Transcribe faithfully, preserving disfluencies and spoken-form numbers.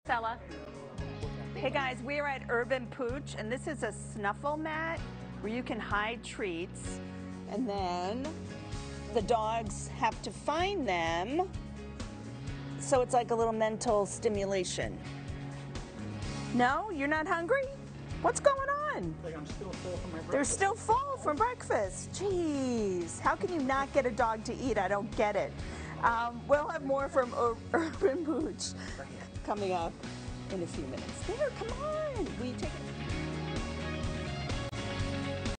Marcella. Hey guys, we're at Urban Pooch, and this is a snuffle mat where you can hide treats, and then the dogs have to find them. So it's like a little mental stimulation. No, you're not hungry? What's going on? Like I'm still full from my breakfast. They're still full from breakfast. Jeez, how can you not get a dog to eat? I don't get it. Um, we'll have more from Ur Urban Pooch coming up in a few minutes. There, come on. Will you take it?